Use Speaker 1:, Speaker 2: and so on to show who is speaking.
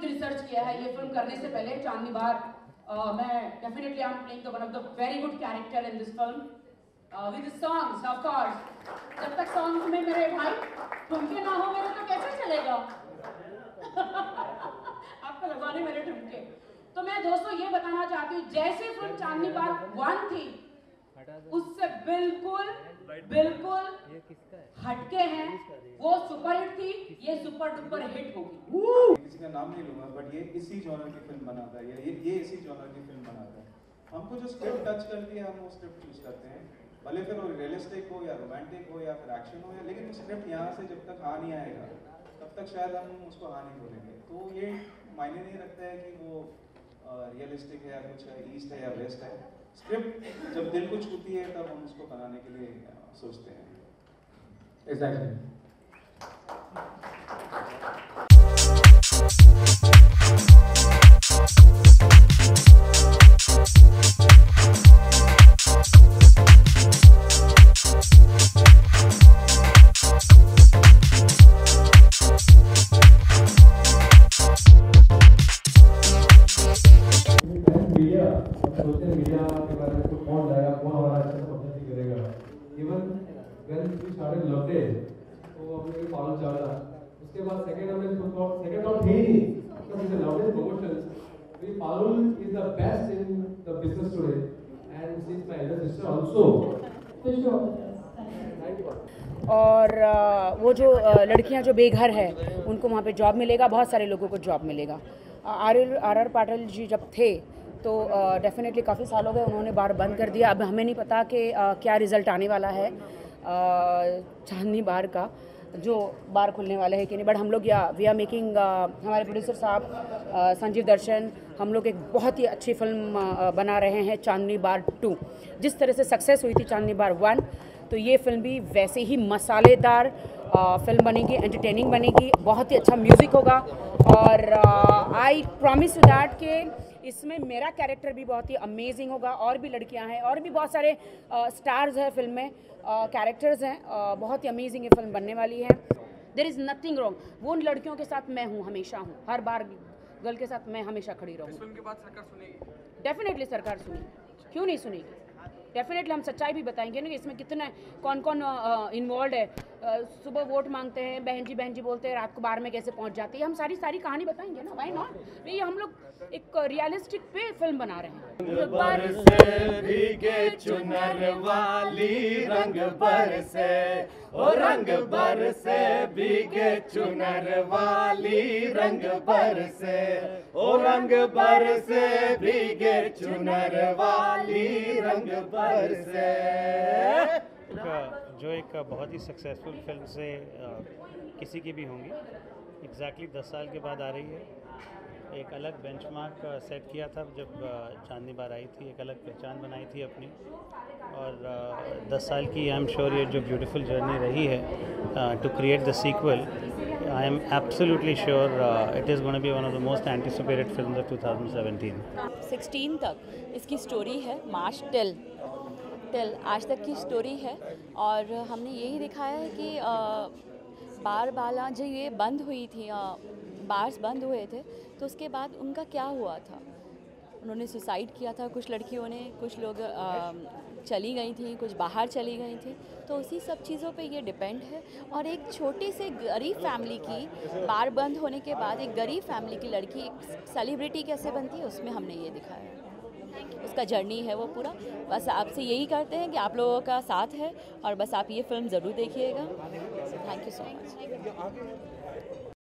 Speaker 1: With research किया है ये फिल्म करने से पहले। चांदनी बार मैं definitely I am playing one of the very good character in this film with songs of course. जब तक सॉन्ग्स में मेरे भाई ठुमके ना हो मेरे तो कैसे चलेगा आपको लगवाने मेरे ठुमके। तो मैं दोस्तों ये बताना चाहती हूँ, जैसे फिल्म चांदनी बार 1 थी उससे बिल्कुल बिल्कुल हटके हैं। वो सुपर हिट थी, ये सुपर डुपर हिट होगी।
Speaker 2: किसी का नाम नहीं लूंगा, बट ये इसी जॉनर की फिल्म बनाता है, ये इसी जॉनर की फिल्म बनाता है। हमको जो स्क्रिप्ट टच करती है हम वो स्क्रिप्ट चूज करते हैं, भले फिर वो रियलिस्टिक हो या रोमांटिक हो या फिर एक्शन हो, या लेकिन स्क्रिप्ट यहाँ से जब तक आ नहीं आएगा तब तक शायद हम उसको हाँ नहीं बोलेंगे। तो ये मायने नहीं रखता है कि वो रियलिस्टिक है या कुछ है, ईस्ट है या वेस्ट है। स्क्रिप्ट जब दिल को छूती है तब हम उसको बनाने के लिए सोचते हैं।
Speaker 3: Exactly. मीडिया के बारे में कौन लाएगा, कौन हमारा अच्छा से पब्लिसिटी करेगा। Even when we started Love Day, तो हमने ये पालन चाहा, उसके बाद सेकंड हमने सेकंड थॉट ही नहीं, because it's a Love Day promotions. We Palul is the best in the business today, and she's my elder sister also. For sure.
Speaker 1: और वो जो लड़कियां जो बेघर है उनको वहाँ पे जॉब मिलेगा, बहुत सारे लोगों को जॉब मिलेगा। आर पाटिल जी जब थे तो डेफिनेटली काफ़ी साल हो गए, उन्होंने बार बंद कर दिया। अब हमें नहीं पता कि क्या रिज़ल्ट आने वाला है चांदनी बार का, जो बार खुलने वाले हैं कि नहीं। बट हम लोग वी आर मेकिंग, हमारे प्रोड्यूसर साहब संजीव दर्शन, हम लोग एक बहुत ही अच्छी फिल्म बना रहे हैं चांदनी बार 2। जिस तरह से सक्सेस हुई थी चांदनी बार 1, तो ये फिल्म भी वैसे ही मसालेदार फिल्म बनेगी, एंटरटेनिंग बनेगी, बहुत ही अच्छा म्यूज़िक होगा। और आई प्रॉमिस यू दैट कि इसमें मेरा कैरेक्टर भी बहुत ही अमेजिंग होगा। और भी लड़कियां हैं और भी बहुत सारे स्टार्स हैं फिल्म में, कैरेक्टर्स हैं, बहुत ही अमेजिंग ये फिल्म बनने वाली है। देयर इज़ नथिंग रॉन्ग, वो उन लड़कियों के साथ मैं हूँ, हमेशा हूँ, हर बार गर्ल के साथ मैं हमेशा खड़ी रहूँ।
Speaker 4: फिल्म के बाद सरकार सुनेगी?
Speaker 1: डेफिनेटली सरकार सुनेगी, क्यों नहीं सुनेगी। डेफिनेटली हम सच्चाई भी बताएंगे ना कि इसमें कितना कौन कौन इन्वॉल्व है। सुबह वोट मांगते हैं, बहन जी बोलते हैं, रात को बार में कैसे पहुंच जाती है, हम सारी कहानी बताएंगे ना, व्हाई नॉट। ये हम लोग एक रियलिस्टिक पे फिल्म बना रहे हैं।
Speaker 5: रंग बरसे भीगे चुनर वाली, रंग बरसे ओ रंग बरसे भीगे चुनर वाली, रंग बरसे ओ रंग बरसे भीगे चुनर वाली, रंग बरसे।
Speaker 6: जो एक बहुत ही सक्सेसफुल फिल्म से किसी की भी होंगी, एग्जैक्टली 10 साल के बाद आ रही है। एक अलग बेंचमार्क सेट किया था जब चांदनी बार आई थी, एक अलग पहचान बनाई थी अपनी। और 10 साल की आई एम श्योर ये जो ब्यूटीफुल जर्नी रही है to create the sequel, I am absolutely sure it is gonna be one of the most anticipated films of 2017।
Speaker 7: 16 तक इसकी स्टोरी है, मार्च टिल आज तक की स्टोरी है। और हमने यही दिखाया है कि बार बाला जो ये बंद हुई थी, बार्स बंद हुए थे, तो उसके बाद उनका क्या हुआ था। उन्होंने सुसाइड किया था कुछ लड़कियों ने, कुछ लोग चली गई थी, कुछ बाहर चली गई थी। तो उसी सब चीज़ों पे ये डिपेंड है। और एक छोटी से गरीब फैमिली की बार बंद होने के बाद एक गरीब फैमिली की लड़की एक सेलिब्रिटी कैसे बनती है, उसमें हमने ये दिखाया है। उसका जर्नी है वो पूरा। बस आपसे यही करते हैं कि आप लोगों का साथ है और बस आप ये फिल्म ज़रूर देखिएगा। Thank you so much.